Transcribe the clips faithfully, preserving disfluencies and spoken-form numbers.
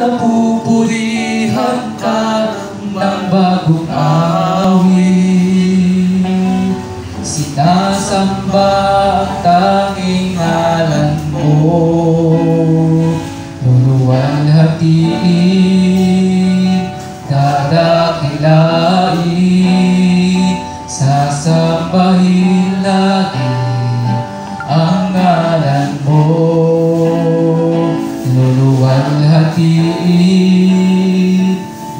napupurihan ka ng bagong awit. Sinasamba ang tanging ngalan mo, luluwalhatiin, dadakilain, sasambahin lagi ang ngalan mo, luluwalhatiin,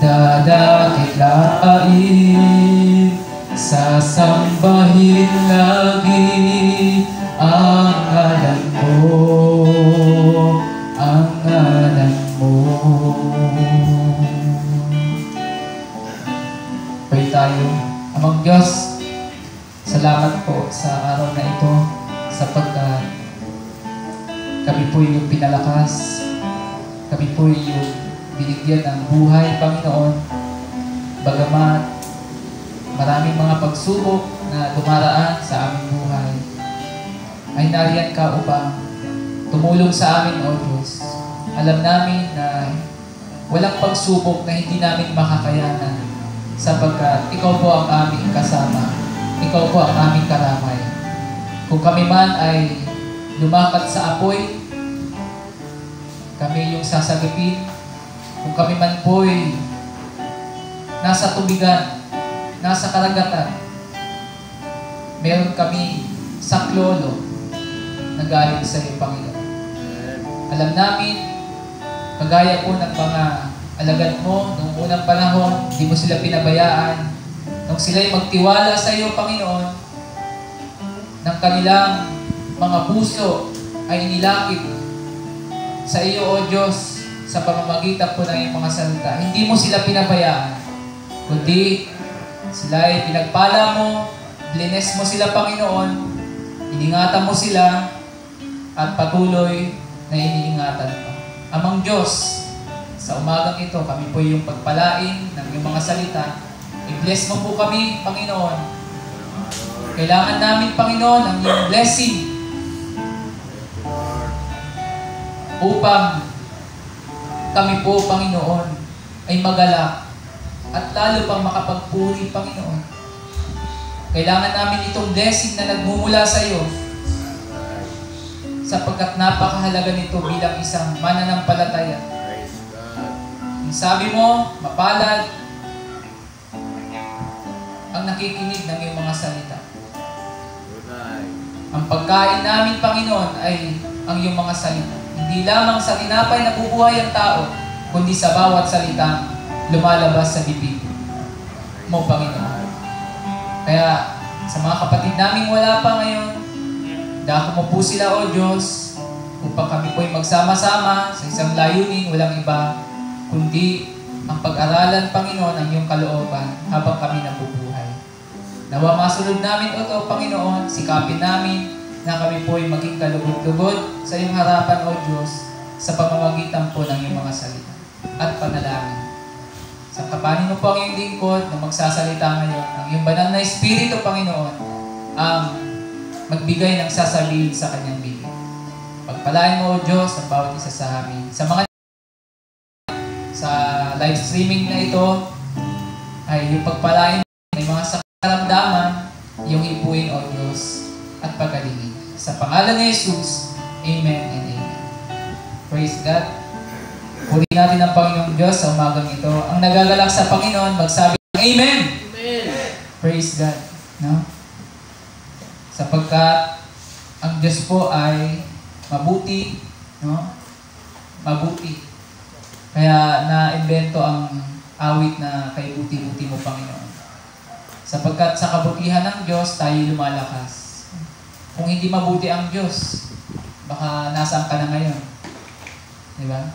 dadakilain, sasambahin lagi ang ngalan mo, ang ngalan mo. Pray tayo. Amang Diyos, salamat po sa araw na ito, sapagkat kami po yung pinalakas, kami po yung binigyan ng buhay, Panginoon. Bagamat maraming mga pagsubok na dumaraan sa aming buhay, ay nariyan ka upang tumulong sa amin, O Diyos. Alam namin na walang pagsubok na hindi namin makakayanan, sapagkat Ikaw po ang aming kasama, Ikaw po ang aming karamay. Kung kami man ay lumakat sa apoy, kami yung sasagipin. Kung kami man po'y nasa tubigan, nasa karagatan, meron kami saklolo na galing sa iyo, Panginoon. Alam namin, kagaya po ng mga alagad mo noong unang panahon, di mo sila pinabayaan. Nung sila'y magtiwala sa iyo, Panginoon, ng kanilang mga puso ay inilakip sa iyo, O Diyos, sa pamamagitan po ng iyong mga salita. Hindi mo sila pinabayaan, kundi sila ay pinagpala mo, blines mo sila, Panginoon, iningatan mo sila, at patuloy na iniingatan mo. Amang Diyos, sa umagang ito, kami po yung pagpalain ng iyong mga salita. I-bless mo po kami, Panginoon. Kailangan namin, Panginoon, ang iyong blessing upang kami po, Panginoon, ay magalak at lalo pang makapagpuri, Panginoon. Kailangan namin itong blessing na nagmumula sa iyo, sapagkat napakahalaga nito bilang isang mananampalataya. Sabi mo, mapalad ang nakikinig ng iyong mga salita. Ang pagkain namin, Panginoon, ay ang iyong mga salita. Hindi lamang sa tinapay na bubuhay ang tao, kundi sa bawat salitang lumalabas sa bibig mo, Panginoon. Kaya sa mga kapatid naming wala pa ngayon, dako mo po sila, O Diyos, upang kami po'y magsama-sama sa isang layunin, walang iba, kundi ang pag-aralan, Panginoon, ang iyong kalooban habang kami nabubuhay. Nawa masunod namin ito, Panginoon, sikapin namin na kami po'y maging kalugod-lugod sa iyong harapan, O Diyos, sa pamamagitan po ng iyong mga salita at panalangin. Sa kapanin mo po ang iyong lingkod na magsasalita ngayon, ang iyong banal na Espiritu, Panginoon, ang magbigay ng sasabihin sa kanyang bibig. Pagpalain mo, O Diyos, ang bawat isa sa amin. Sa mga sa live streaming na ito, ay yung pagpalain ng mga sakaramdaman, yung ipuin, O Diyos, at pagalingin. Sa pangalan ni Jesus, Amen and Amen. Praise God. Purihin natin ang Panginoong Diyos sa umagang ito. Ang nagagalak sa Panginoon, magsabi ng Amen! Amen! Praise God. No? Sapagkat ang Diyos po ay mabuti, no? Mabuti. Kaya na-invento ang awit na kay buti-buti mo, Panginoon. Sapagkat sa kabutihan ng Diyos, tayo lumalakas. Kung hindi mabuti ang Diyos, baka nasaan ka na ngayon. Di ba?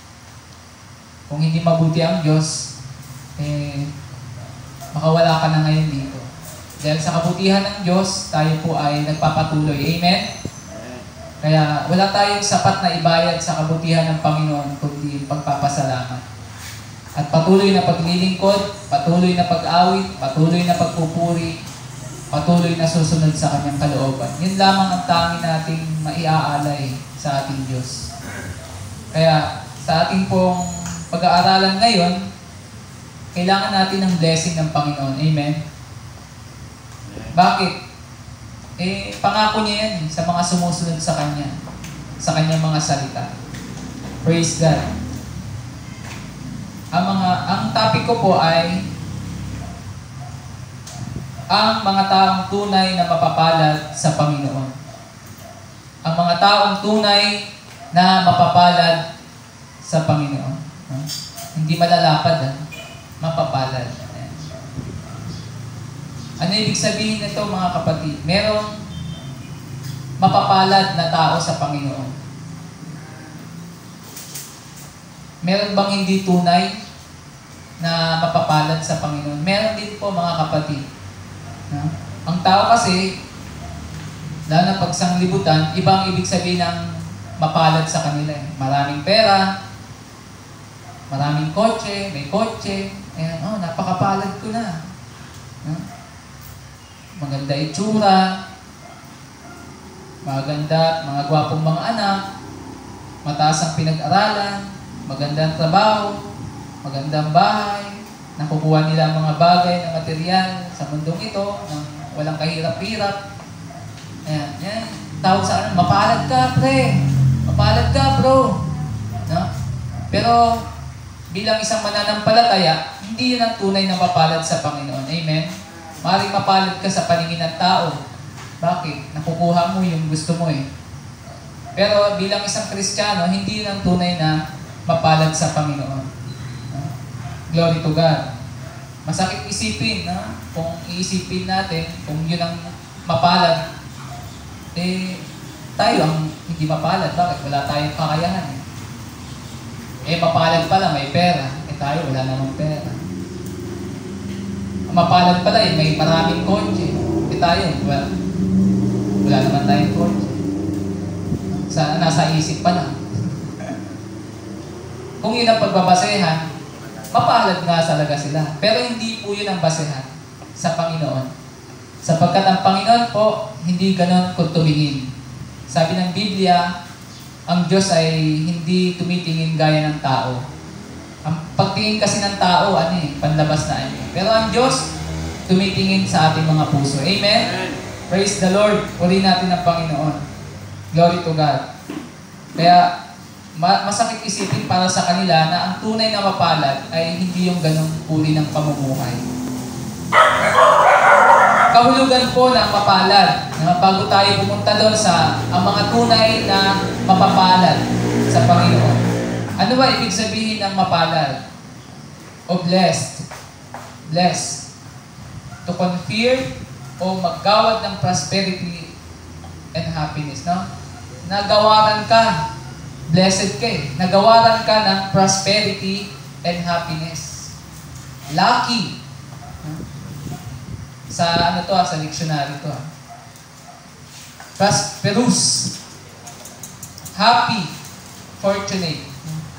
Kung hindi mabuti ang Diyos, eh, makawala ka na ngayon dito. Dahil sa kabutihan ng Diyos, tayo po ay nagpapatuloy. Amen? Kaya wala tayong sapat na ibayad sa kabutihan ng Panginoon, kundi pagpapasalamat. At patuloy na paglilingkod, patuloy na pag-awit, patuloy na pagpupuri, patuloy na susunod sa kanyang kalooban. Yun lamang ang tanging nating maiaalay sa ating Diyos. Kaya sa ating pong pag-aaralan ngayon, kailangan natin ng blessing ng Panginoon. Amen? Bakit? Eh, pangako niya yan eh, sa mga sumusunod sa Kanya, sa Kanyang mga salita. Praise God. Ang mga, ang topic ko po ay ang mga taong tunay na mapapalad sa Panginoon. Ang mga taong tunay na mapapalad sa Panginoon. Huh? Hindi malalapad, ha? Mapapalad. Ayan. Ano ibig sabihin nito, mga kapatid? Merong mapapalad na tao sa Panginoon. Meron bang hindi tunay na mapapalad sa Panginoon? Meron din po, mga kapatid. No? Ang tao kasi, lalo na pag sanglibutan, ibang ibig sabihin ng mapalad sa kanila. Eh. Maraming pera, maraming kotse, may kotse. Ayan, oh, napakapalad ko na. No? Maganda itsura, maganda, mga gwapong mga anak, mataas ang pinag-aralan, magandang trabaho, magandang bahay, nakukuha nila mga bagay na material sa mundong ito, ng walang kahirap-hirap. Ayan, yan. Tawag sa akin, mapalad ka, pre. Mapalad ka, bro. No? Pero, bilang isang mananampalataya, hindi yun ang tunay na mapalad sa Panginoon. Amen? Maaaring mapalad ka sa paningin ng tao. Bakit? Nakukuha mo yung gusto mo eh. Pero bilang isang Kristiyano, hindi yun ang tunay na mapalad sa Panginoon. No? Glory to God. Masakit isipin, no? Kung iisipin natin, kung yun ang mapalad, eh, tayo ang hindi mapalad. Bakit? Wala tayong kakayahan. Eh, eh mapalad pala, may pera. Eh, tayo, wala namang pera. Ang mapalad pala, eh, may maraming kotse. Eh, tayo, wala, wala naman tayong kotse. Sa, nasa isip pa lang. Kung yun ang pagbabasehan, mapalad nga talaga sila. Pero hindi po yun ang basehan sa Panginoon. Sapagkat ang Panginoon po, hindi ganon kung tumingin. Sabi ng Biblia, ang Diyos ay hindi tumitingin gaya ng tao. Ang pagtingin kasi ng tao, ano eh, panlabas na ano. Pero ang Diyos, tumitingin sa ating mga puso. Amen? Amen. Praise the Lord. Purihin natin ang Panginoon. Glory to God. Kaya, masakit isipin para sa kanila na ang tunay na mapalad ay hindi yung ganong uri ng pamumuhay. Kahulugan po ng mapalad. Bago tayo pumunta doon sa ang mga tunay na mapapalad sa Panginoon. Ano ba ibig sabihin ng mapalad? O blessed. Blessed. To confer o maggawad ng prosperity and happiness. No? Nagawaran ka. Blessed ka eh. Nagawaran ka ng prosperity and happiness. Lucky. Sa ano to, sa dictionary to. Prosperous. Happy. Fortunate.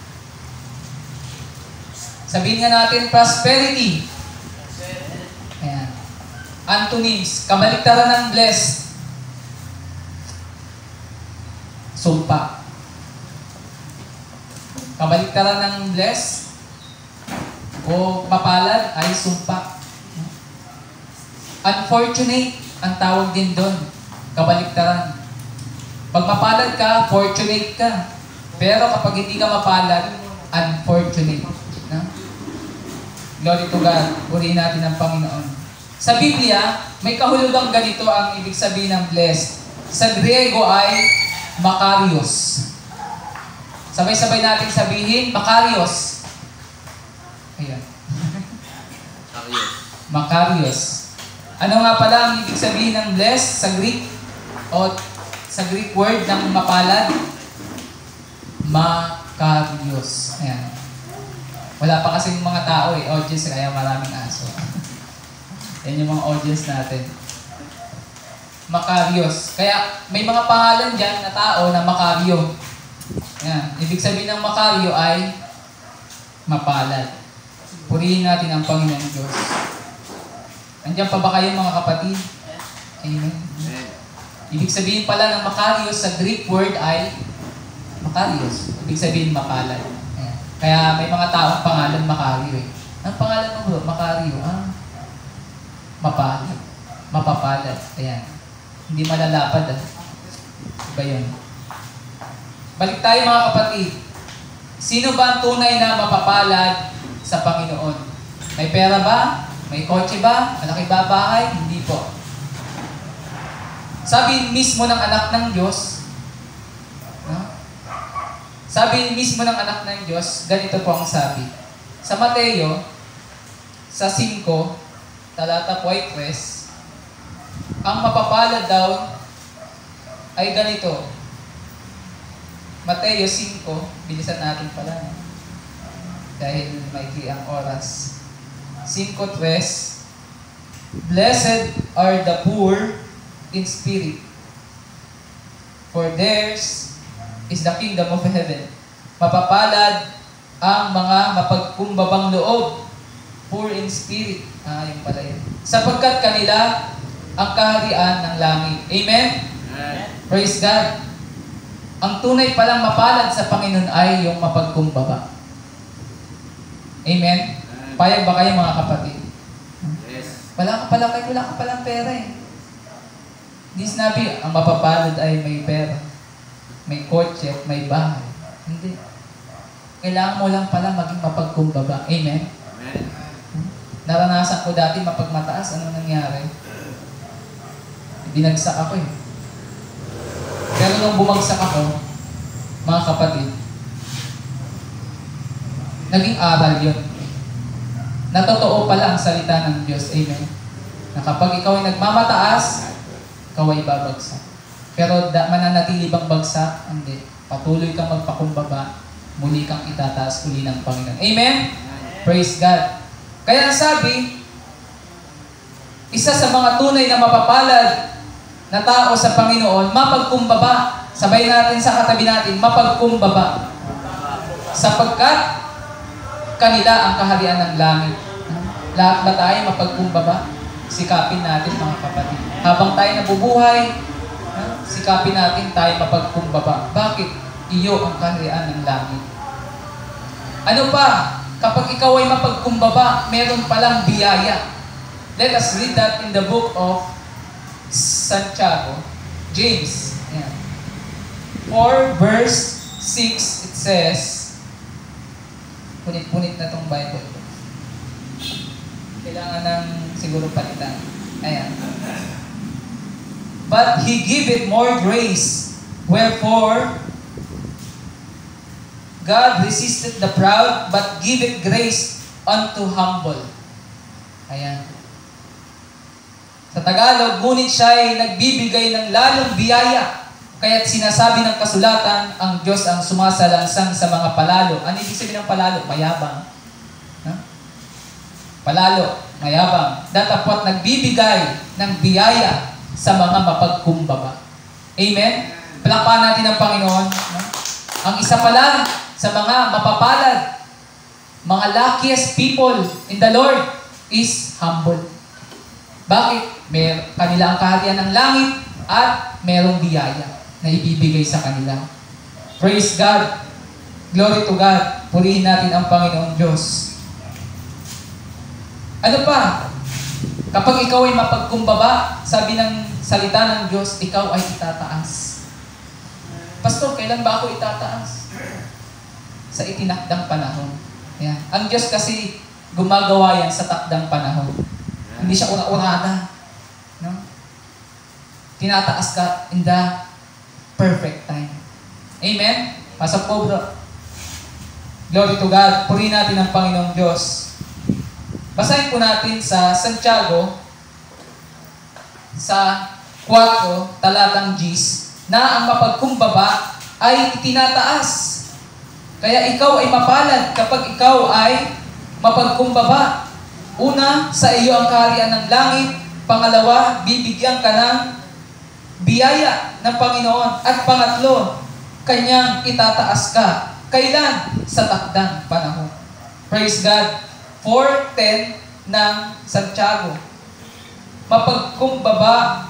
Sabihin nga natin, prosperity. Ayan. Antonyms, kabaliktaran ng blessed. Sumpa. Kabaliktaran ng blessed o mapalad ay sumpa. Unfortunate, ang tawag din doon. Kabaliktaran. Pag mapalad ka, fortunate ka. Pero kapag hindi ka mapalad, unfortunate. No? Glory to God. Purihin natin ang Panginoon. Sa Biblia, may kahulugang ganito ang ibig sabihin ng blessed. Sa Griego ay Makarios. Sabay-sabay natin sabihin, Makarios. Ayan. Makarios. Ano nga pala ang ibig sabihin ng blessed sa Greek? O sa Greek word ng mapalad? Makarios. Ayan. Wala pa kasing mga tao eh, audience, kaya maraming aso. Yan yung mga audience natin. Makarios. Kaya may mga pangalan dyan na tao na Makario. Ayan. Ibig sabihin ng Makario ay mapalad. Purihin natin ang Panginoon Diyos. Andiyan pa ba kayo mga kapatid? Amen. Amen. Ibig sabihin pala ng Makarios sa Greek word ay Makarios. Ibig sabihin mapalad. Ayan. Kaya may mga taong pangalan Macario eh. Ang pangalan mo bro, Macario, ah, mapalad, mapapalad. Ayan. Hindi malalapad ah. Iba yun. Balik tayo mga kapatid. Sino ba ang tunay na mapapalad sa Panginoon? May pera ba? May kotse ba? Malaki ba bahay? Hindi po. Sabi mismo ng anak ng Diyos, no? Sabi mismo ng anak ng Diyos, ganito po ang sabi. Sa Mateo, sa singko, talata puwaitres, ang mapapalad daw ay ganito. Mateo singko, bilisan natin pala, no? Dahil may ang oras. singko tres, Blessed are the poor in spirit, for theirs is the kingdom of heaven. Mapapalad ang mga mapagkumbabang loob, poor in spirit. Ah, yung pala yun. Sapagkat kanila ang kaharian ng langit. Amen? Amen. Praise God. Ang tunay palang mapalad sa Panginoon ay yung mapagkumbaba. Amen? Amen. Payag ba kayo mga kapatid? Yes. Wala ka pala kayo, wala ka palang pera eh. Hindi sinabi, ang mapapalad ay may pera, may kotse, may bahay. Hindi. Kailangan mo lang pala maging mapagkumbaba. Amen? Amen. Naranasan ko dati mapagmataas. Ano nangyari? Binagsak ako eh. Pero nung bumagsak ako, mga kapatid, naging aral yun. Na totoo pala ang salita ng Diyos. Amen? Na kapag ikaw ay nagmamataas, ikaw ay babagsak. Pero da, mananatili bang bagsak? Hindi. Patuloy kang magpakumbaba, muli kang itataas uli ng Panginoon. Amen? Amen. Praise God. Kaya sabi, isa sa mga tunay na mapapalad na tao sa Panginoon, mapagkumbaba. Sabay natin sa katabi natin, mapagkumbaba. Sapagkat kanila ang kaharian ng langit. Lahat ba tayo mapagkumbaba? Sikapin natin mga kapatid. Habang tayo nabubuhay, sikapin natin tayo mapagkumbaba. Bakit? Iyo ang kaharian ng langit. Ano pa? Kapag ikaw ay mapagkumbaba, meron palang biyaya. Let us read that in the book of Santiago, James. Ayan. four verse six, it says, punit-punit na tong Bible. Kailangan ng siguro palitan. Ayan. But He giveth more grace, wherefore God resisteth the proud, but giveth grace unto humble. Ayan. Sa Tagalog, ngunit siya ay nagbibigay ng lalong biyaya. Kaya't sinasabi ng kasulatan, ang Diyos ang sumasalansang sa mga palalo. Ano ibig sabihin ng palalo? Mayabang. Huh? Palalo, mayabang. Datapwat nagbibigay ng biyaya sa mga mapagkumbaba. Amen? Palakpakan natin ang Panginoon. No? Ang isa pala sa mga mapapalad, mga luckiest people in the Lord is humble. Bakit? May, kanila ang kaharian ng langit at merong biyaya na ibibigay sa kanila. Praise God. Glory to God. Purihin natin ang Panginoong Diyos. Ano pa? Kapag ikaw ay mapagkumbaba, sabi ng salita ng Diyos, ikaw ay itataas. Pastor, kailan ba ako itataas? Sa itinakdang panahon. Yan. Ang Diyos kasi gumagawa yan sa takdang panahon. Hindi siya ura-urada. No? Tinataas ka in the perfect time. Amen? Pasok po, bro. Glory to God. Purihin natin ang Panginoong Diyos. Basahin po natin sa Santiago, sa four, talatang Gs, na ang mapagkumbaba ay itinataas. Kaya ikaw ay mapalad kapag ikaw ay mapagkumbaba. Una, sa iyo ang kaharian ng langit. Pangalawa, bibigyan ka ng biyaya ng Panginoon. At pangatlo, Kanyang itataas ka. Kailan? Sa takdang panahon. Praise God. four ten ng Santiago. Mapagkumbaba.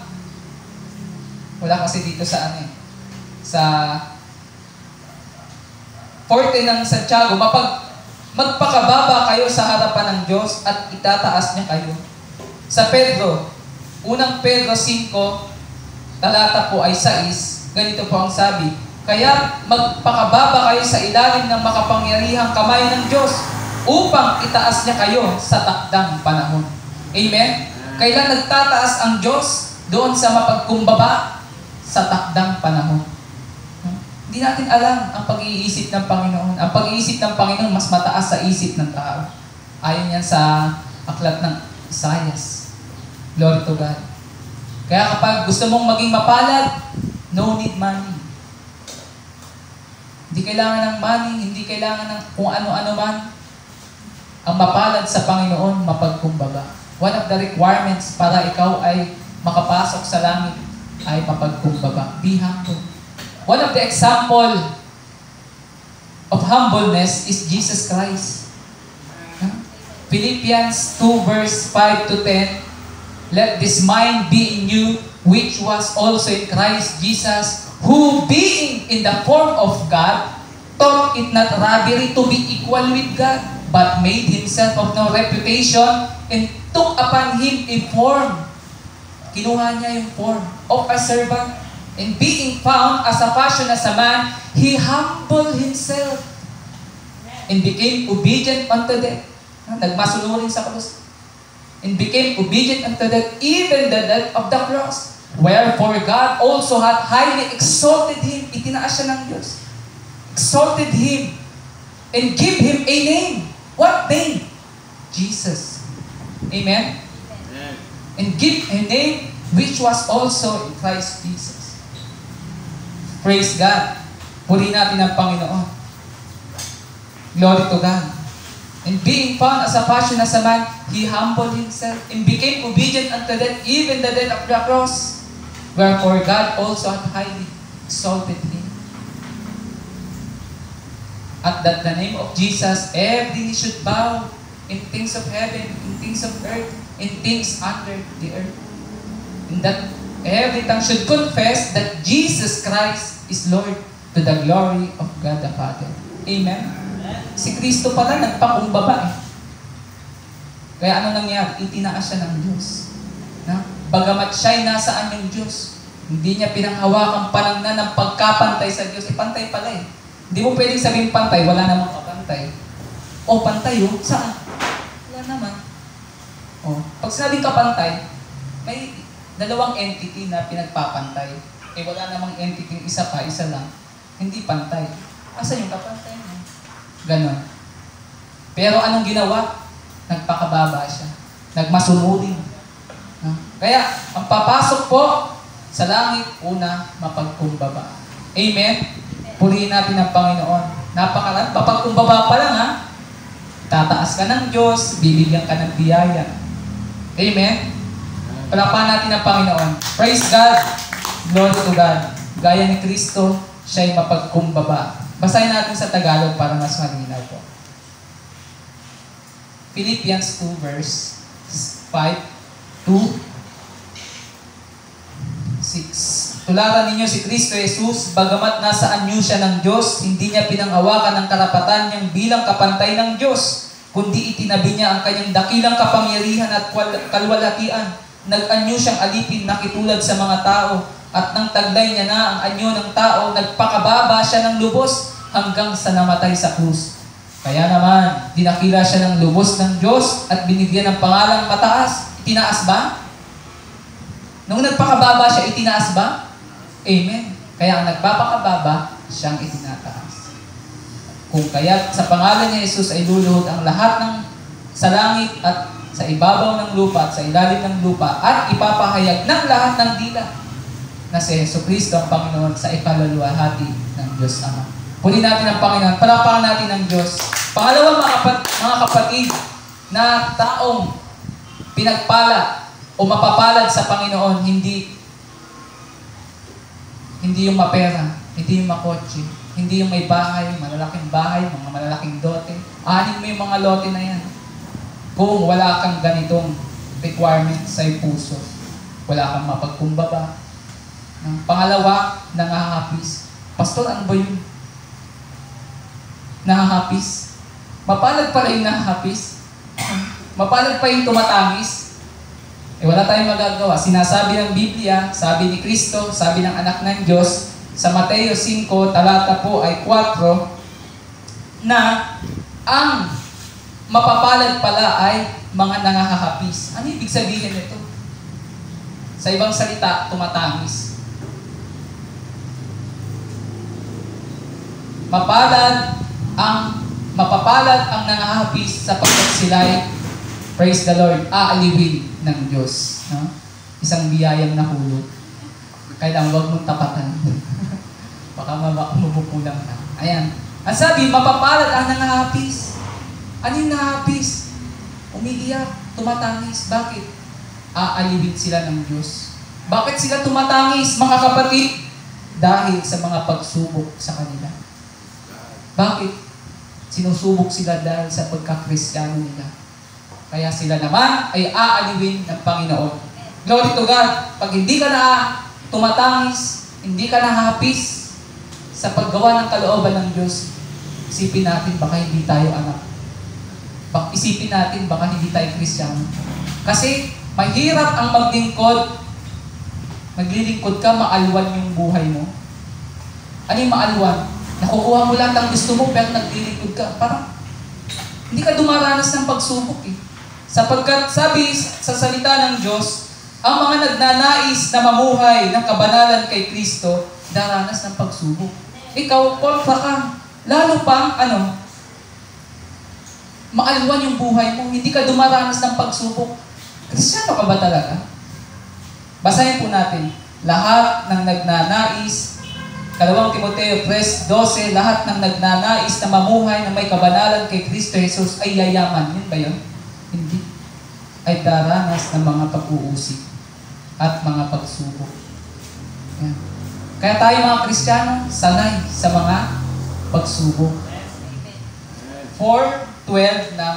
Wala kasi dito sa ano eh. Sa fourteen ng Santiago, mapag, magpakababa kayo sa harapan ng Diyos at itataas niya kayo. Sa Pedro, unang Pedro five, talata po ay sais, ganito po ang sabi, kaya magpakababa kayo sa ilalim ng makapangyarihang kamay ng Diyos upang itaas niya kayo sa takdang panahon. Amen? Kailan nagtataas ang Diyos? Doon sa mapagkumbaba sa takdang panahon. Hindi natin alam ang pag-iisip ng Panginoon. Ang pag-iisip ng Panginoon mas mataas sa isip ng tao. Ayon yan sa aklat ng Isaias. Glory to God. Kaya kapag gusto mong maging mapalad, no need money. Hindi kailangan ng money, hindi kailangan ng kung ano-ano man. Ang mapalad sa Panginoon, mapagkumbaba. One of the requirements para ikaw ay makapasok sa langit ay mapagkumbaba. Be humble. One of the example of humbleness is Jesus Christ. Huh? Philippians two verse five to ten, let this mind be in you, which was also in Christ Jesus, who being in the form of God, thought it not robbery to be equal with God, but made himself of no reputation, and took upon him a form. Kinuha niya yung form of a servant. And being found as a fashion as a man, he humbled himself and became obedient unto death. Nagmasunurin sa krus. And became obedient unto death, even the death of the cross. Wherefore God also hath highly exalted him. Itinaas siya ng Diyos. Exalted him and give him a name. What name? Jesus. Amen? Amen. And give a name which was also in Christ Jesus. Praise God. Purihin natin ang Panginoon. Glory to God. And being found as a fashion as a man, he humbled himself and became obedient unto death, even the death of the cross. Wherefore God also hath highly exalted him. At that the name of Jesus, every knee should bow, in things of heaven, in things of earth, in things under the earth. And that every tongue should confess that Jesus Christ is Lord, to the glory of God the Father. Amen? Si Kristo pala nagpakumbaba eh. Kaya ano nangyari? Itinaas siya ng Diyos. Na? Bagamat siya'y nasaan yung Diyos, hindi niya pinanghawakan panangnan ng pagkapantay sa Diyos. Eh, pantay pala eh. Hindi mo pwedeng sabihin pantay, wala namang kapantay. O, pantay oh, saan? Wala naman. O, pag sinabing kapantay, may dalawang entity na pinagpapantay. Eh wala namang entity, isa pa, isa lang. Hindi pantay. Asa yung kapantay niya? Ganon. Pero anong ginawa? Nagpakababa siya. Nagmasunurin. No? Kaya, ang papasok po sa langit, una, mapagkumbaba. Amen? Purihin natin ang Panginoon. Napakalat. Mapagkumbaba pa lang ha. Tataas ka ng Diyos, bibigyan ka ng biyaya. Amen? Palakpakan natin ang Panginoon. Praise God. Glory to God. Gaya ni Kristo, siya'y mapagkumbaba. Basahin natin sa Tagalog para mas malinaw po. Philippians two verse five to six. Tularan ninyo si Kristo Jesus, bagamat nasa anyo siya ng Diyos, hindi niya pinanghawakan ng karapatan niyang bilang kapantay ng Diyos, kundi itinabi niya ang kanyang dakilang kapangyarihan at kalwalhatian. Nag-anyo siyang alipin na kitulad sa mga tao, at nang taglay niya na ang anyo ng tao, nagpakababa siya ng lubos hanggang sa namatay sa krus. Kaya naman, dinakila siya ng lubos ng Diyos at binigyan ng pangalang mataas. Itinaas ba? Nung nagpakababa siya, itinaas ba? Amen. Kaya ang nagpapakababa, siyang itinataas. Kung kaya sa pangalan ni Jesus ay luluhod ang lahat ng sa langit at sa ibabaw ng lupa at sa ilalim ng lupa at ipapahayag ng lahat ng dila na si Jesucristo ang Panginoon sa ikaluluwalhati ng Diyos Ama. Puli natin ang Panginoon, palakpakan natin ang Diyos. Pangalawa, mga, kapat, mga kapatid, na taong pinagpala o mapapalad sa Panginoon, hindi hindi yung mapera, hindi yung makotse, hindi yung may bahay, malalaking bahay, mga malalaking dote. Anin mo yung mga lote na yan. Kung wala kang ganitong requirement sa puso, wala kang mapagkumbaba. Pangalawa, nangahapis. Pastor, ano ba yun? nahahapis. Mapalad pala yung nahahapis. Mapalad pa yung tumatangis. Eh wala tayong magagawa. Sinasabi ng Biblia, sabi ni Kristo, sabi ng anak ng Diyos, sa Mateo five, talata po ay four, na ang mapapalad pala ay mga nangahahapis. Ano ibig sabihin nito? Sa ibang salita, tumatangis. Mapalad ang mapapalad ang nangahapis sapagkat sila'y, praise the Lord, aaliwin ng Diyos. No? Isang biyayang nahulog. Kailangan huwag mong tapatan. Baka mabukulang ka. Ayan. Ang sabi, mapapalad ang nangahapis. Ano yung nangahapis? Umiiyak, tumatangis. Bakit? Aaliwin sila ng Diyos. Bakit sila tumatangis, mga kapatid? Dahil sa mga pagsubok sa kanila. Bakit? Sinusubok sila dahil sa pagkakristyano nila. Kaya sila naman ay aaliwin ng Panginoon. Glory to God. Pag hindi ka na tumatangis, hindi ka nahahapis sa paggawa ng kalooban ng Diyos, isipin natin baka hindi tayo anak. Bak isipin natin baka hindi tayo Kristiyano. Kasi mahirap ang maglingkod. Maglilingkod ka, maalwan yung buhay mo. Ano yung maalwan? Nakukuha mo lahat ang gusto mo pero naglilingkod ka. Parang hindi ka dumaranas ng pagsubok eh. Sapagkat sabi sa salita ng Diyos, ang mga nagnanais na mamuhay ng kabanalan kay Kristo, daranas ng pagsubok. Ikaw, kontra ka. Lalo pang, ano, maalwan yung buhay mo. Hindi ka dumaranas ng pagsubok. Kristiyano ka ba talaga? Basahin po natin. Lahat ng nagnanais, Kalawang Timoteo three twelve, lahat ng nagnanais na mamuhay na may kabanalan kay Kristo Jesus ay yayaman. Yun ba yun? Hindi. Ay daranas ng mga pag-uusig at mga pagsubok. Yan. Kaya tayo mga Kristiyano, sanay sa mga pagsubok. four twelve ng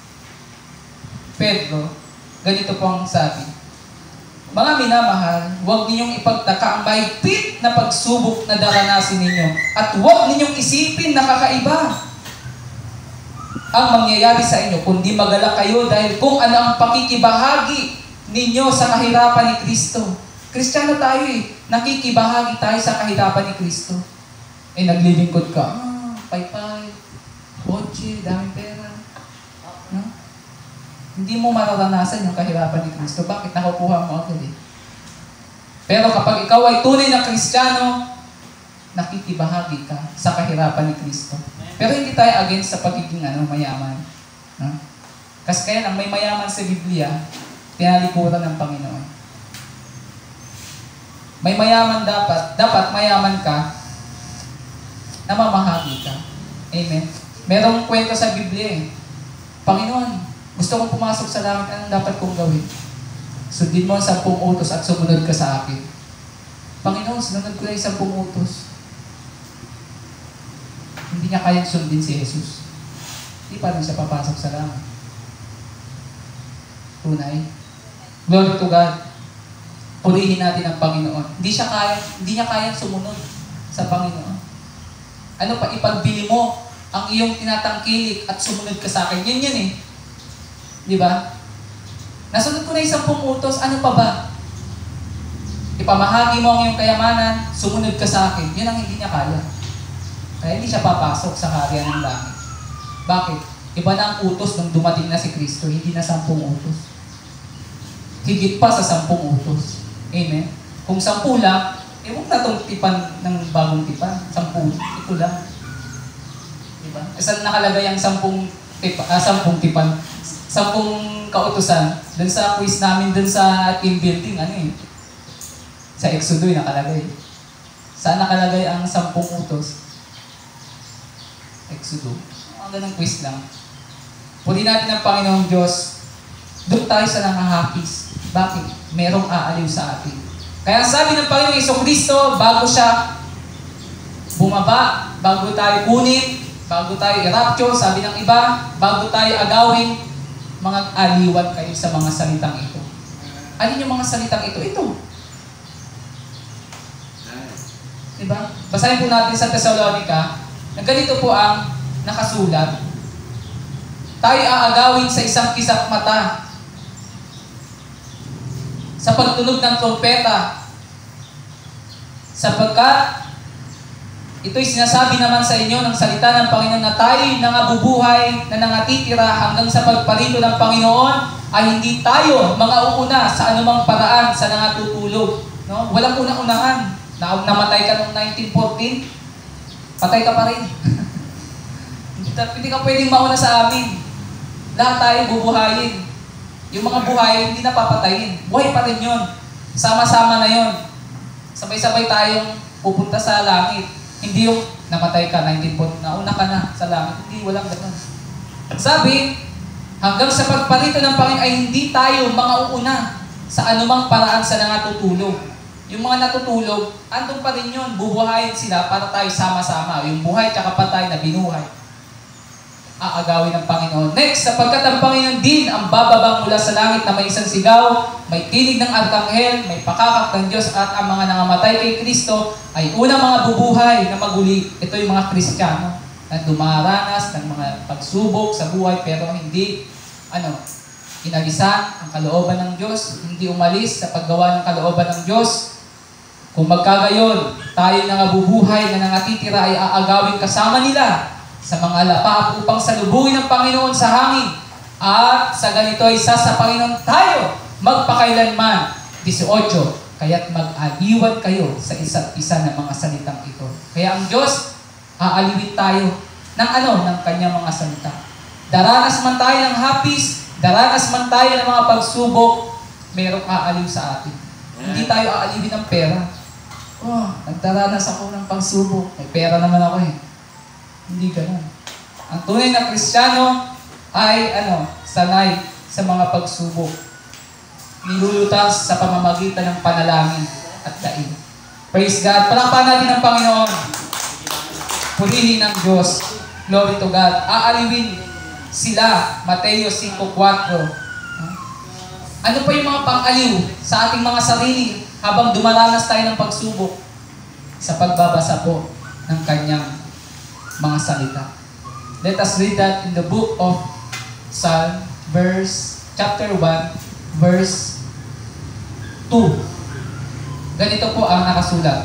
Pedro, ganito po ang sabi. Mga minamahal, huwag ninyong ipagtaka ang mahigpit na pagsubok na daranasin ninyo at huwag ninyong isipin na kakaiba ang mangyayari sa inyo, kundi magalak kayo dahil kung ano ang pakikibahagi ninyo sa kahirapan ni Kristo. Kristiyano tayo eh. Nakikibahagi tayo sa kahirapan ni Kristo. Eh, naglilingkod ka. Ah, paypay, kotse, daming pera. No? Hindi mo mararanasan yung kahirapan ni Kristo. Bakit? Nakukuha mo agad eh. Pero kapag ikaw ay tunay na Kristiyano, nakikibahagi ka sa kahirapan ni Kristo. Pero hindi tayo against sa pagiging ano, mayaman. No? Kasi kaya nang may mayaman sa Biblia, tinalikuran ng Panginoon. May mayaman dapat, dapat mayaman ka, na mamahagi ka. Amen. Merong kwento sa Biblia eh. Panginoon, gusto kong pumasok sa langit, anong dapat kong gawin? Sundin mo ang sampung utos at sumunod ka sa akin. Panginoon, sunod ko na yung sampung utos. Hindi niya kayang sundin si Jesus. Hindi pa rin siya papasok sa langit. Tunay. Glory to God. Purihin natin ang Panginoon. Hindi siya kaya, hindi niya kayang sumunod sa Panginoon. Ano pa, ipagbili mo ang iyong tinatangkilik at sumunod ka sa akin. Yan yan eh. Di ba? Nasunod ko na yung sampung utos, ano pa ba? Ipamahagi mo ang iyong kayamanan, sumunod ka sa akin. Yun ang hindi niya kaya. Kaya hindi siya papasok sa kaharian ng langit. Bakit? Iba na ang utos nung dumating na si Kristo, hindi na sampung utos. Higit pa sa sampung utos. Amen? Kung sampu lang, eh huwag na itong tipan ng bagong tipan. Sampu, ito lang. Diba? E saan nakalagay ang sampung, tipa, ah, sampung tipan? Sampung kautusan. Dun sa quiz namin, dun sa team building, ano eh? Sa Exodo yung nakalagay. Saan nakalagay ang sampung utos? Exodo. Ang ganang quiz lang. Puli natin ang Panginoong Diyos. Doon tayo sa nangahapis. Bakit? Merong aaliw sa atin. Kaya sabi ng Panginoong Jesucristo, bago siya bumaba, bago tayo kunin, bago tayo i-rapture, sabi ng iba, bago tayo agawin, mga aliwan kayo sa mga salitang ito. Alin yung mga salitang ito? Ito. Diba? Basahin po natin sa Thessalonica, na ganito po ang nakasulat, tayo aagawin sa isang kisap mata. Sa pagtunog ng trompeta, sapagkat ito'y sinasabi naman sa inyo ng salita ng Panginoon na tayo'y nangabubuhay na nangatitira hanggang sa pagparito ng Panginoon ay hindi tayo mga uuna sa anumang paraan sa nangatutulog. No? Walang unang-unahan. Na namatay ka noong nineteen fourteen, patay ka pa rin. Hindi ka pwedeng mauna sa amin. Lahat tayo bubuhayin. Yung mga buhay, hindi na papatayin. Buhay pa rin yun. Sama-sama na yun. Sabay-sabay tayong pupunta sa langit. Hindi yung namatay ka, nineteen fourteen, nauna ka na sa langit. Hindi, walang ganun. Sabi, hanggang sa pagparito ng Panginoon ay hindi tayo mga uuna sa anumang paraan sa nangatutulog. Yung mga natutulog, andun pa rin yun. Bubuhayin sila para tayo sama-sama. Yung buhay tsaka patay na binuhay, aagawin ng Panginoon. Next, sapagkat ang Panginoon din ang bababang mula sa langit na may isang sigaw, may tinig ng arkanghel, may pakakak ng Diyos at ang mga nangamatay kay Kristo ay unang mga bubuhay na maguli. Ito yung mga Kristiyano na dumaranas ng mga pagsubok sa buhay pero hindi ano, inalisan ang kalooban ng Diyos, hindi umalis sa paggawa ng kalooban ng Diyos. Kung magkagayon, tayo na bubuhay na nangatitira ay aagawin kasama nila sa mga alapap upang salubungin ng Panginoon sa hangin. At sa ganito ay isa sa Panginoon tayo magpakailanman. eighteen. Kaya't mag-aliwan kayo sa isa't isa ng mga salitang ito. Kaya ang Diyos, aaliwin tayo ng ano? Ng kanyang mga salita. Daranas man tayo ng hapis, daranas man tayo ng mga pagsubok, mayroong aaliw sa atin. Hindi tayo aaliwin ng pera. Oh, nagdaranas ako ng pagsubok. May pera naman ako eh. Hindi ganun. Ang tunay na Kristiyano ay ano, sanay sa mga pagsubok. Nilulutas sa pamamagitan ng panalangin at daig. Praise God. Palakpakan natin ang Panginoon. Purihin ng Diyos. Glory to God. Aaliwin sila. Mateo five four. Ano pa yung mga pang-aliw sa ating mga sarili habang dumaranas tayo ng pagsubok? Sa pagbabasa po ng kanyang mga salita. Let us read that in the book of Psalm, verse, chapter one, verse two. Ganito po ang nakasulat.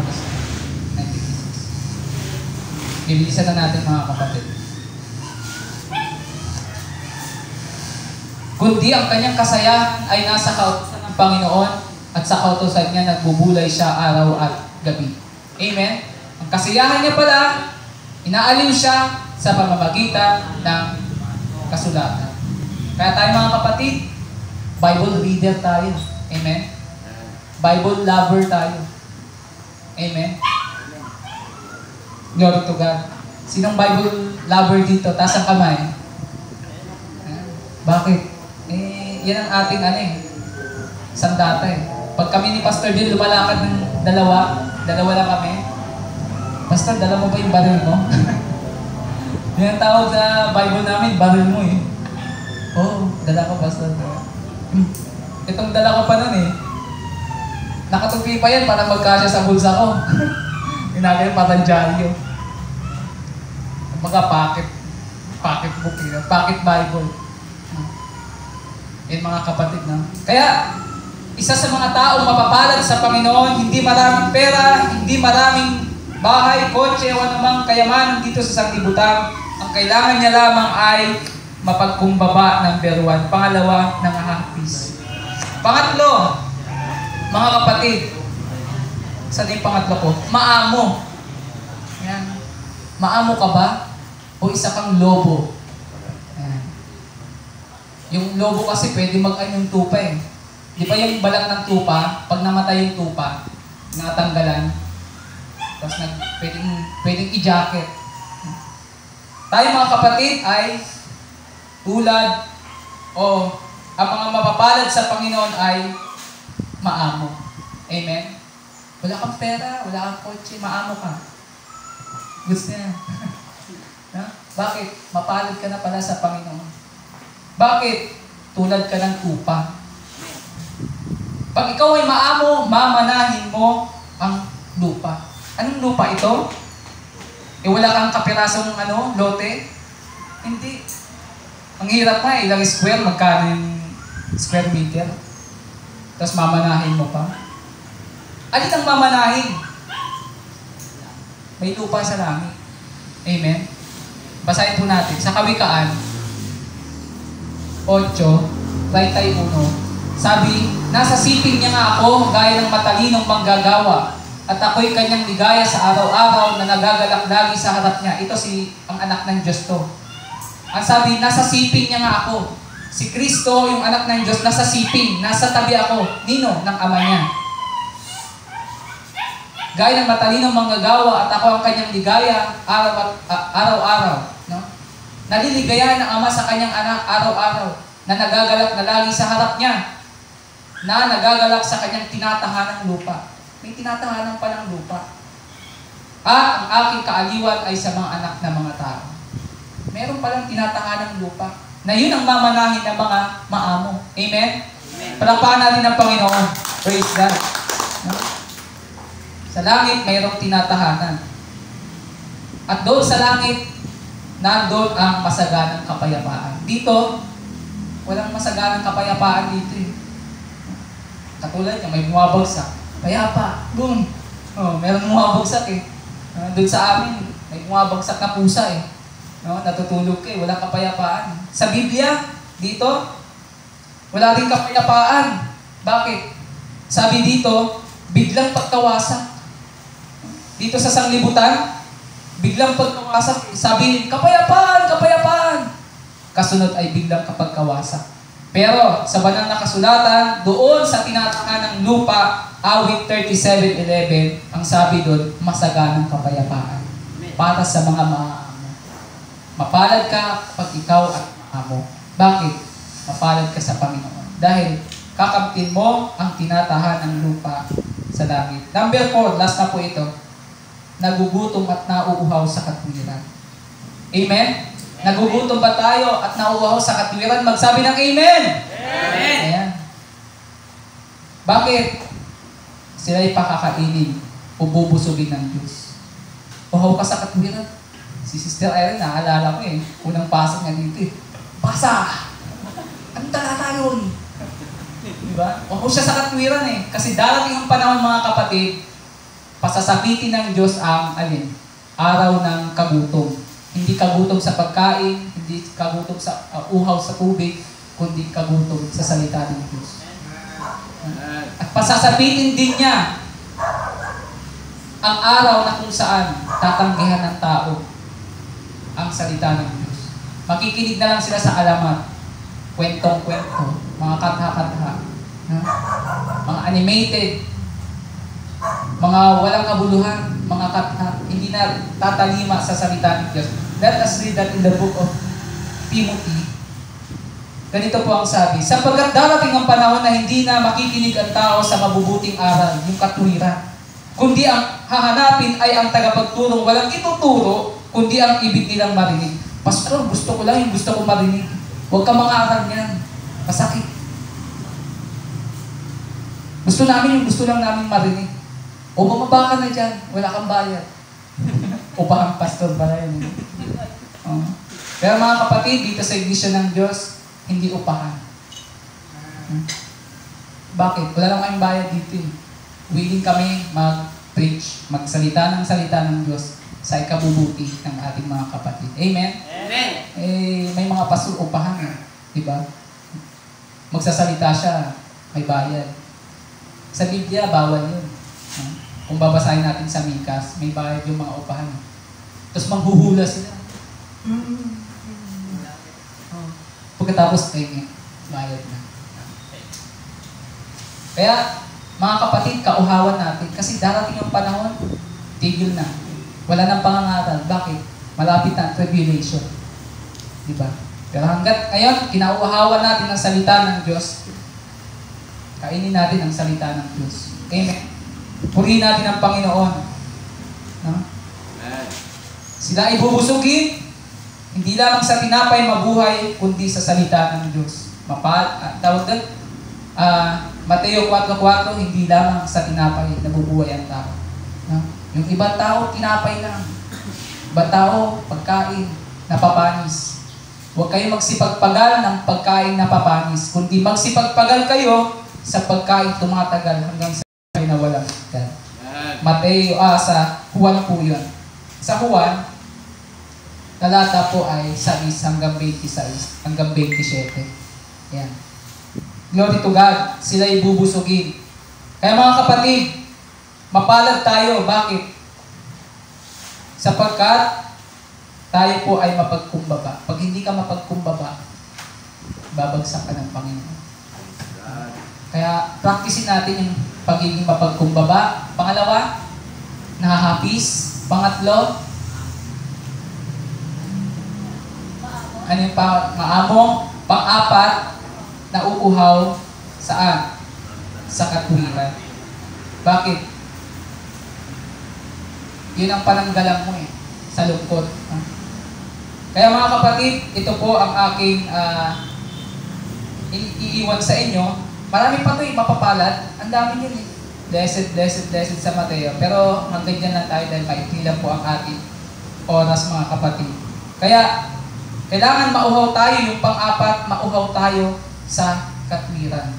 Bibilisan na natin mga kapatid. Kundi ang kanyang kasayahan ay nasa kautusan ng Panginoon at sa kautusan niya nagbubulay siya araw at gabi. Amen? Ang kasiyahan niya pala, inaaliw siya sa pamamagitan ng kasulatan. Kaya tayo mga kapatid, Bible reader tayo. Amen? Bible lover tayo. Amen? Glory to God. Sinong Bible lover dito? Taas ang kamay. Bakit? Eh, yan ang ating ano eh. Sandata eh. Pag kami ni Pastor Bill lumalakad ng dalawa, dalawa lang kami, Pastor, dala mo ba yung baril mo? Yan ang tawag sa Bible namin, baril mo eh. Oo, oh, dala ko, Pastor. Itong dala ko pa nun eh. Nakatupi pa yan para magkasya sa bulsa ko. Ginagawa parang dyaryo. Mga pocket, pocket book yun, pocket Bible. Yan mga kapatid na. Kaya, isa sa mga taong mapapalad sa Panginoon, hindi maraming pera, hindi maraming bahay, kotse, o anumang kayamanan dito sa sanglibutan. Ang kailangan niya lamang ay mapagkumbaba, number one. Pangalawa, nangahapis. Pangatlo, mga kapatid, saan yung pangatlo ko? Maamo. Yan. Maamo ka ba? O isa kang lobo? Yan. Yung lobo kasi pwede mag-ano yung tupa eh. Di ba yung balat ng tupa, pag namatay yung tupa, natanggalan, tapos nag, pwedeng, pwedeng i-jacket. Tayo mga kapatid ay tulad o ang mga mapapalad sa Panginoon ay maamo. Amen? Wala kang pera, wala kang kotse, maamo ka. Gusto niya. No? Bakit? Mapalad ka na pala sa Panginoon. Bakit? Tulad ka ng tupa. Pag ikaw ay maamo, mamanahin mo ang lupa. Anong lupa ito? Eh wala kang kapirasong ano, lote? Hindi. Ang hirap nga, ilang square, magkano yung square meter? Tapos mamanahin mo pa. Alin ang mamanahin? May lupa sa langit. Amen? Basahin po natin. Sa Kawikaan, eight, thirty-one, sabi, nasa siping niya nga ako, gaya ng matalinong manggagawa, at ako'y kanyang ligaya sa araw-araw na nagagalak lagi sa harap niya. Ito si ang anak ng Diyos to. Ang sabi, nasa siping niya nga ako. Si Kristo, yung anak ng Diyos, nasa siping, nasa tabi ako. Nino? Ng ama niya. Gaya ng matalinong manggagawa at ako ang kanyang ligaya araw at, uh, araw-araw. No? Naliligayahan ng ama sa kanyang anak araw-araw na nagagalak na lagi sa harap niya, na nagagalak sa kanyang tinatahanang lupa. May tinatahanan pa ng lupa. At ang aking kaaliwan ay sa mga anak na mga tao. Meron palang tinatahanang lupa na yun ang mamanahin ng mga maamo. Amen? Amen. Palakpakan natin ang Panginoon. Praise God. No? Sa langit, mayroong tinatahanan. At doon sa langit, nandoon ang masaganang kapayapaan. Dito, walang masaganang kapayapaan dito eh. Katulad niya, may bumabagsak. Payapa, boom. Oh, meron bumabagsak eh. Uh, doon sa amin, may bumabagsak na pusa eh. No, natutulog ka eh, walang kapayapaan. Sa Biblia, dito, wala rin kapayapaan. Bakit? Sabi dito, biglang pagkawasak. Dito sa sanglibutan, biglang pagkawasak. Sabi, kapayapaan, kapayapaan. Kasunod ay biglang kapagkawasak. Pero sa banal na kasulatan, doon sa tinatahan ng lupa, awit thirty-seven eleven, ang sabi doon, masaganang kapayapaan. Para sa mga maamo. Mapalad ka pag ikaw at maamo. Bakit? Mapalad ka sa Panginoon. Dahil kakamtin mo ang tinatahan ng lupa sa langit. Number four, last na po ito. Nagugutom at nauuhaw sa katwiran. Amen? Nagugutom ba tayo at nauuhaw sa katwiran? Magsabi ng Amen! Amen! Ayan. Bakit? Sila'y pakakainin o bubusugin ng Diyos. Uhaw ka sa katwiran. Si Sister Irene, naalala ko eh. Unang pasok niya dito eh. Basa! Anong talata yun? Diba? Uhaw siya sa katwiran eh. Kasi darating ang panahon mga kapatid, pasasakitin ng Diyos ang alin? Araw ng kagutom. Hindi kagutom sa pagkain, hindi kagutom sa uh, uhaw sa tubig, kundi kagutom sa salita ng Diyos. At pasasabitin din niya ang araw na kung saan tatanggihan ng tao ang salita ng Diyos. Makikinig na lang sila sa alamat, kwentong-kwento, mga katha-katha, mga animated, mga walang kabuluhan, mga katha, hindi na tatalima sa salita ng Diyos. Let us read that in the book of Timothy. Ganito po ang sabi, sapagkat darating ang panahon na hindi na makikinig ang tao sa mabubuting aral, yung katwiran, kundi ang hahanapin ay ang tagapagturong walang ituturo, kundi ang ibig nilang marinig. Pastor, gusto ko lang yung gusto ko marinig. Huwag ka mangaral niyan. Masakit. Gusto namin yung gusto lang namin marinig. O bumaba ka na dyan, wala kang bayad. Upahang pastor pala yun. Uh, pero mga kapatid, dito sa iglesia ng Diyos, hindi upahan. Hmm? Bakit? Wala lang kayong bayad dito eh. Willing kami mag-preach, magsalita ng salita ng Diyos sa ikabubuti ng ating mga kapatid. Amen? Amen! Eh, may mga pastor upahan eh. Diba? Magsasalita siya, may bayad. Sa Biblia, bawal yun. Hmm? Kung babasahin natin sa Mikas, may bayad yung mga upahan. Tapos manghuhula sila. Mm-hmm. Oh. Pagkatapos, ay, bayad na. Kaya, mga kapatid, kauhawan natin. Kasi darating yung panahon, tigil na. Wala nang pangangaral. Bakit? Malapit na ang tribulation. Diba? Pero hanggat ngayon, kinauhawan natin ang salita ng Diyos. Kainin natin ang salita ng Diyos. Amen. Purihin natin ang Panginoon. No? Sila ay bubusugin, hindi lamang sa tinapay mabuhay, kundi sa salita ng Diyos. Mapal, uh, tawag doon, uh, Mateo four four, hindi lamang sa tinapay nabubuhay ang tao. No? Yung ibang tao, tinapay lang. Batao, pagkain, napapanis. Huwag kayo magsipagpagal ng pagkain napapanis, kundi magsipagpagal kayo sa pagkain tumatagal hanggang sa kayo na walang hanggan. Mateo, ah, sa Juan po yun. Sa Juan, talata po ay sais hanggang twenty-six, hanggang twenty-seven. Yan. Glory to God, sila ibubusugin. Kaya mga kapatid, mapalad tayo. Bakit? Sapagkat tayo po ay mapagkumbaba. Pag hindi ka mapagkumbaba, babagsak ka ng Panginoon. Kaya practicein natin yung pagiging mapagkumbaba. Pangalawa, nahahapis. Pangatlo, ano yung pang maamong. Pang-apat, nauuhaw saan? Sa katwiran. Bakit? Yun ang pananggalang mo eh, sa lungkot. Kaya mga kapatid, ito po ang aking uh, iiwan sa inyo. Marami pa ito eh, mapapalad. Ang dami yun eh. Blessed, blessed, blessed sa Mateo. Pero hanggang dyan lang tayo dahil maikli lang po ang ating oras mga kapatid. Kaya, kailangan mauhaw tayo, yung pang-apat, mauhaw tayo sa katwiran.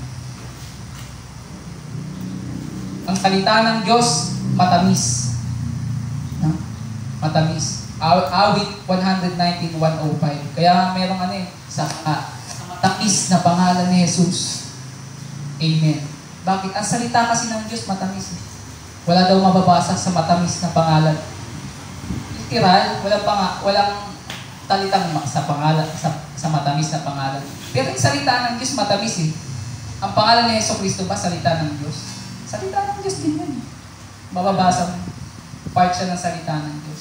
Ang salita ng Diyos, matamis. No? Matamis. Awit one nineteen, one oh five. Kaya merong ano eh, sa, ah, sa matamis na pangalan ni Jesus. Amen. Bakit? Ang salita kasi ng Diyos, matamis. Eh. Wala daw mababasa sa matamis na pangalan. Literal, walang, pang, walang talitang sa pangalan, sa, sa matamis na pangalan. Pero yung salita ng Diyos, matamis eh. Ang pangalan ni Jesucristo ba, salita ng Diyos? Salita ng Diyos din yun. Mababasa mo. Part siya ng salita ng Diyos.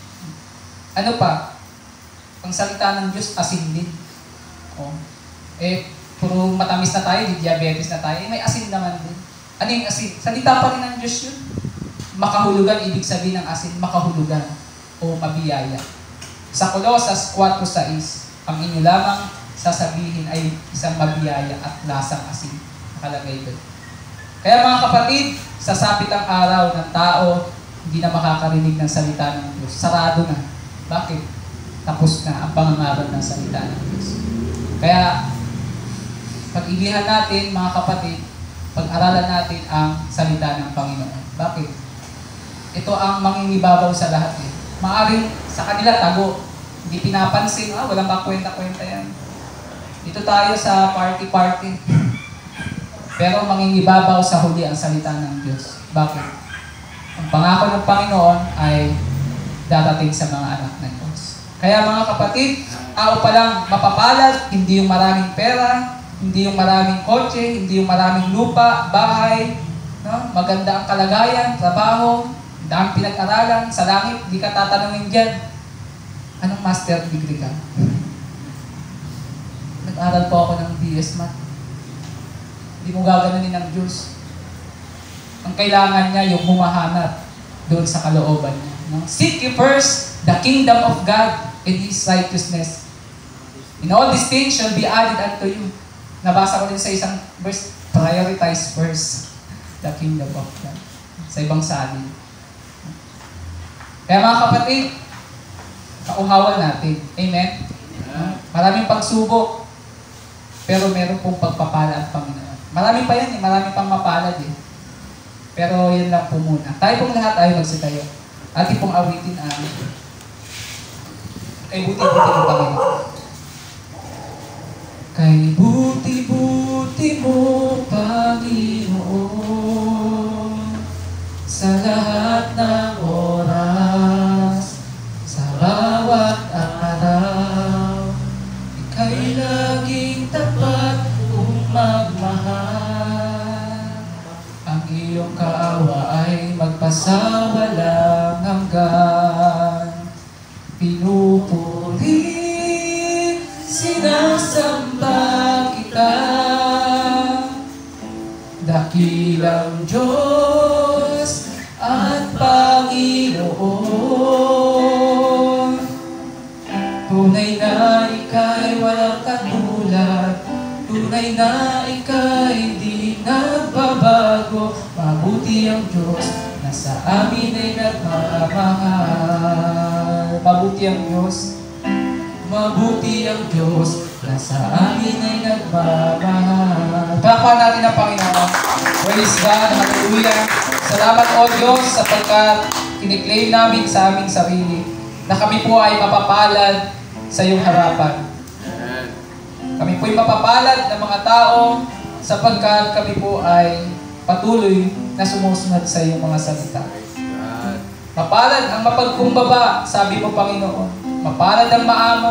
Ano pa? Ang salita ng Diyos, asin din. Oh. Eh, puro matamis na tayo, di diabetes na tayo, eh, may asin naman din. Ano yung asin? Salita pa rin ng Diyos yun. Makahulugan, ibig sabihin ng asin, makahulugan o mabiyaya. Sa Colosas four six, ang inyo lamang sasabihin ay isang mabiyaya at lasang asin. Nakalagay doon. Kaya mga kapatid, sasapit ang araw ng tao, hindi na makakarinig ng salita ng Diyos. Sarado na. Bakit? Tapos na ang pangangaral ng salita ng Diyos. Kaya, pag-ilihan natin, mga kapatid, pag-aralan natin ang salita ng Panginoon. Bakit? Ito ang mangingibabaw sa lahat eh. Maaring sa kanila tago, hindi pinapansin, ah, walang kakwenta-kwenta yan. Dito tayo sa party-party. Pero mangingibabaw sa huli ang salita ng Diyos. Bakit? Ang pangako ng Panginoon ay darating sa mga anak ng Diyos. Kaya mga kapatid, tao pa lang mapapalad, hindi yung maraming pera, hindi yung maraming kotse, hindi yung maraming lupa, bahay, no? Maganda ang kalagayan, trabaho, dahil pinag-aralan, sa langit, hindi ka tatanungin dyan. Anong master degree ka? Nag-aral po ako ng B S Math. Hindi mo gaganunin ng Diyos. Ang kailangan niya, yung humahanap doon sa kalooban niya. No? Seek ye first the kingdom of God and His righteousness. And all these things shall be added unto you. Nabasa ko din sa isang verse, prioritize first the kingdom of God. Sa ibang salin. Kaya mga kapatid, kauhawan natin. Amen? Yeah. Maraming pagsubok, pero meron pong pagpapala ang Panginoon. Marami pa yan eh, marami pang mapalad eh. Pero yan lang po muna. Tayo pong lahat ay magsitayo. Ating pong awitin ang kay buti-buti ng Panginoon. Kay buti-buti mo, Panginoon, sa lahat ng oras, sa bawat araw, ika'y laging tapat kung magmahal. Ang iyong kaawa ay magpasawalang hanggan. Pinupuri, sinasamba kita, dakilang Diyos at Panginoon. Tunay na ika'y walang katulad, tunay na ika'y di nagbabago. Mabuti ang Diyos na sa amin ay nagmamahal. mabuti ang Diyos. Mabuti ang Diyos na sa amin ay nagmamahal. Palakpakan natin ang Panginoon. Praise God. Hallelujah. Salamat o Diyos sapagkat kiniklaim namin sa aming sarili na kami po ay mapapalad sa iyong harapan. Kami po ay mapapalad ng mga tao sapagkat kami po ay patuloy na sumusunod sa iyong mga salita. Mapalad ang mapagkumbaba, sabi mo Panginoon. Mapalad ang maamo.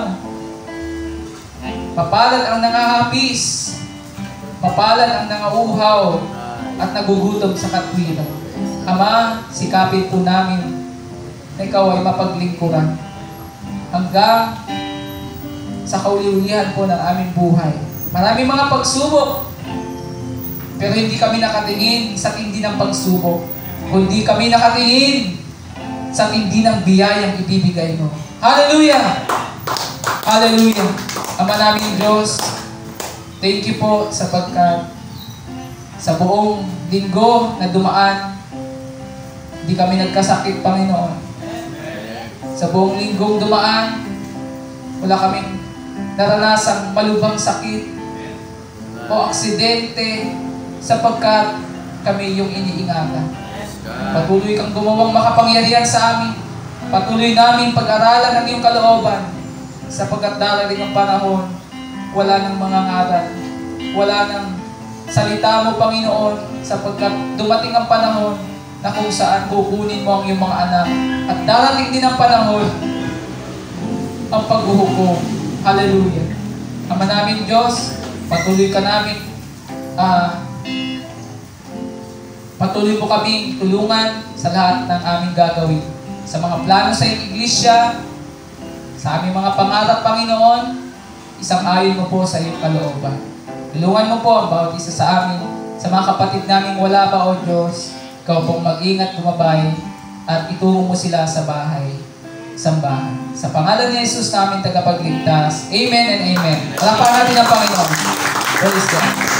Mapalad ang nangahapis. Mapalad ang nangauhaw at nagugutom sa katwiran. Ama, sikapin po namin na ikaw ay mapaglingkuran hanggang sa kauliulihan po ng aming buhay. Maraming mga pagsubok, pero hindi kami nakatingin sa tindi ng pagsubok, kundi kami nakatingin sa tindi ng biyayang ibibigay mo. Hallelujah! Hallelujah! Ama namin Diyos, thank you po sapagkat sa buong linggo na dumaan, hindi kami nagkasakit, Panginoon. Sa buong linggong dumaan, wala kaming naranasang malubhang sakit o aksidente sapagkat kami yung iniingatan. Patuloy kang gumawang makapangyarihan sa amin. Patuloy namin pag-aralan ng iyong kalooban sapagkat darating ang panahon, wala nang mga ngaral, wala nang salita mo, Panginoon, sapagkat dumating ang panahon na kung saan kukunin mo ang iyong mga anak. At darating din ang panahon ang paghuhukom. Hallelujah. Ama namin Diyos, patuloy ka namin, uh, patuloy mo kaming tulungan sa lahat ng aming gagawin. Sa mga plano sa iyong iglesia, sa aming mga pangarap, Panginoon, isang ayon mo po sa iyong kalooban. Tulungan mo po ang bawat isa sa amin, sa mga kapatid naming wala pa, O Diyos. Ikaw pong mag-ingat, gumabay, at itungo mo sila sa bahay, sambahan. Sa pangalan ni Jesus namin tagapagligtas. Amen and amen. Palakpakan natin ang Panginoon. Praise God.